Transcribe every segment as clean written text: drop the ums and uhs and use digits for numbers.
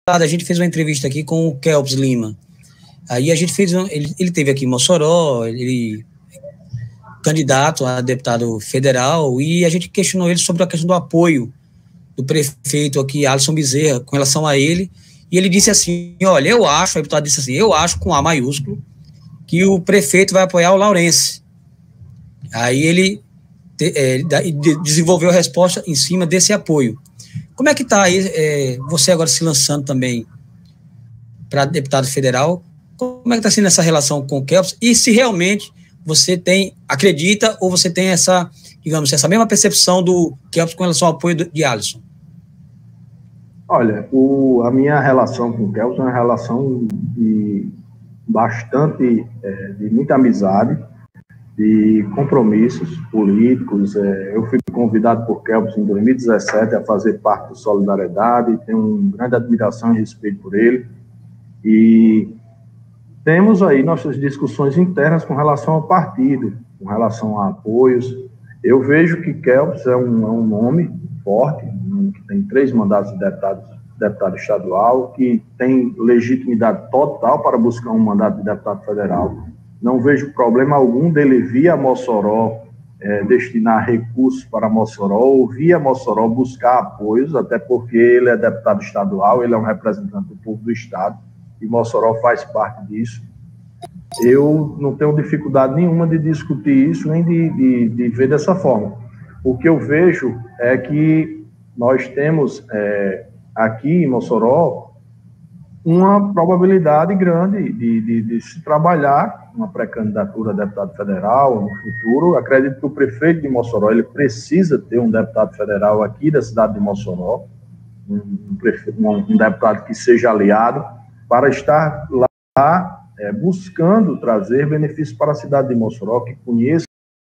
a gente fez uma entrevista aqui com o Kelps Lima. Aí a gente fez, ele teve aqui em Mossoró, ele candidato a deputado federal, e a gente questionou ele sobre a questão do apoio do prefeito aqui, Alisson Bezerra, com relação a ele, e ele disse assim, olha, eu acho, o deputado disse assim, eu acho, com A maiúsculo, que o prefeito vai apoiar o Laurence. Aí ele desenvolveu a resposta em cima desse apoio. Como é que está aí, você agora se lançando também para deputado federal, como é que está sendo essa relação com o Kelps, e se realmente você acredita, ou você tem essa, digamos, essa mesma percepção do Kelps com relação ao apoio de Alisson? Olha, a minha relação com o Kelps é uma relação de muita amizade, de compromissos políticos. Eu fui convidado por Kelps em 2017 a fazer parte do Solidariedade, tenho uma grande admiração e respeito por ele, e temos aí nossas discussões internas com relação ao partido, com relação a apoios. Eu vejo que Kelps é um nome forte, que tem 3 mandatos de deputado estadual, que tem legitimidade total para buscar um mandato de deputado federal. Não vejo problema algum dele via Mossoró destinar recursos para Mossoró, ou via Mossoró buscar apoios, até porque ele é deputado estadual, ele é um representante do povo do estado, e Mossoró faz parte disso. Eu não tenho dificuldade nenhuma de discutir isso, nem de ver dessa forma. O que eu vejo é que nós temos aqui em Mossoró uma probabilidade grande de se trabalhar uma pré-candidatura a deputado federal no futuro. Acredito que o prefeito de Mossoró ele precisa ter um deputado federal aqui da cidade de Mossoró, um deputado que seja aliado, para estar lá buscando trazer benefícios para a cidade de Mossoró, que conheça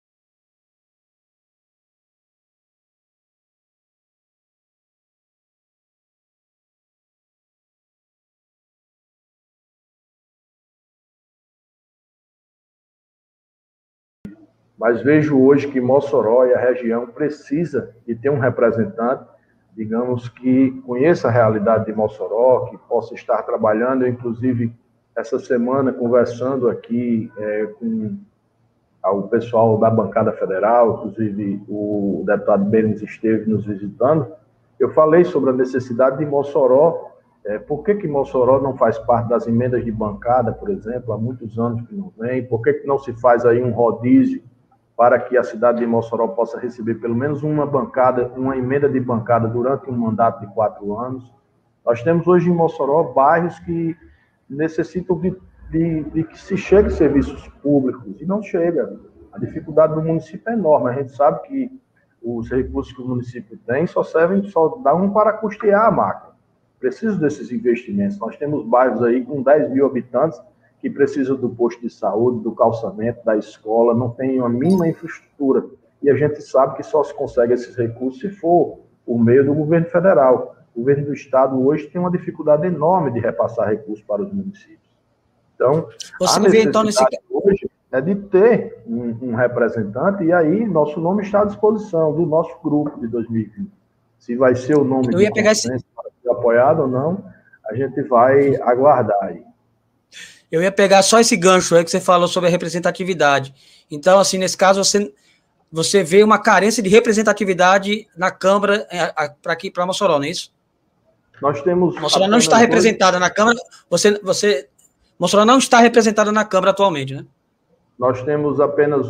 mas vejo hoje que Mossoró e a região precisa de ter um representante, digamos, que conheça a realidade de Mossoró, que possa estar trabalhando. Eu, inclusive, essa semana, conversando aqui com o pessoal da bancada federal, inclusive o deputado Berens esteve nos visitando, eu falei sobre a necessidade de Mossoró. Por que Mossoró não faz parte das emendas de bancada, por exemplo, há muitos anos que não vem? Por que não se faz aí um rodízio para que a cidade de Mossoró possa receber pelo menos uma emenda de bancada durante um mandato de 4 anos? Nós temos hoje em Mossoró bairros que necessitam de que se chegue serviços públicos, e não chega. A dificuldade do município é enorme. A gente sabe que os recursos que o município tem só dão para custear a máquina. Precisa desses investimentos. Nós temos bairros aí com 10 mil habitantes que precisam do posto de saúde, do calçamento, da escola, não tem a mínima infraestrutura. E a gente sabe que só se consegue esses recursos se for por meio do governo federal. O governo do estado hoje tem uma dificuldade enorme de repassar recursos para os municípios. Então, a necessidade hoje é de ter um representante, e aí nosso nome está à disposição do nosso grupo de 2020. Se vai ser o nome de consenso para ser apoiado ou não, a gente vai aguardar aí. Eu ia pegar só esse gancho aí que você falou sobre a representatividade. Então, assim, nesse caso, você vê uma carência de representatividade na Câmara para Mossoró, não é isso? Nós temos... Mossoró não está representada na Câmara. Mossoró não está representada na Câmara atualmente, né? Nós temos apenas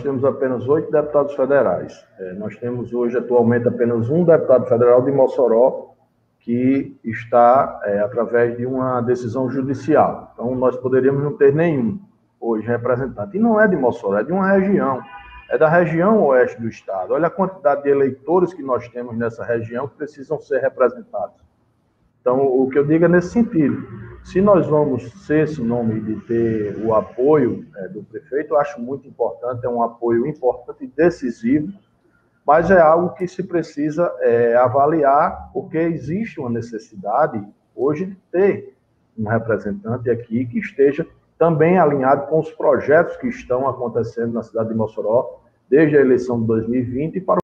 8 deputados federais. Nós temos hoje, atualmente, apenas um deputado federal de Mossoró, que está através de uma decisão judicial. Então, nós poderíamos não ter nenhum hoje representante. E não é de Mossoró, é de uma região. É da região oeste do estado. Olha a quantidade de eleitores que nós temos nessa região que precisam ser representados. Então, o que eu digo é nesse sentido. Se nós vamos ser esse nome de ter o apoio do prefeito, eu acho muito importante, é um apoio importante e decisivo, mas é algo que se precisa avaliar, porque existe uma necessidade hoje de ter um representante aqui que esteja também alinhado com os projetos que estão acontecendo na cidade de Mossoró, desde a eleição de 2020 para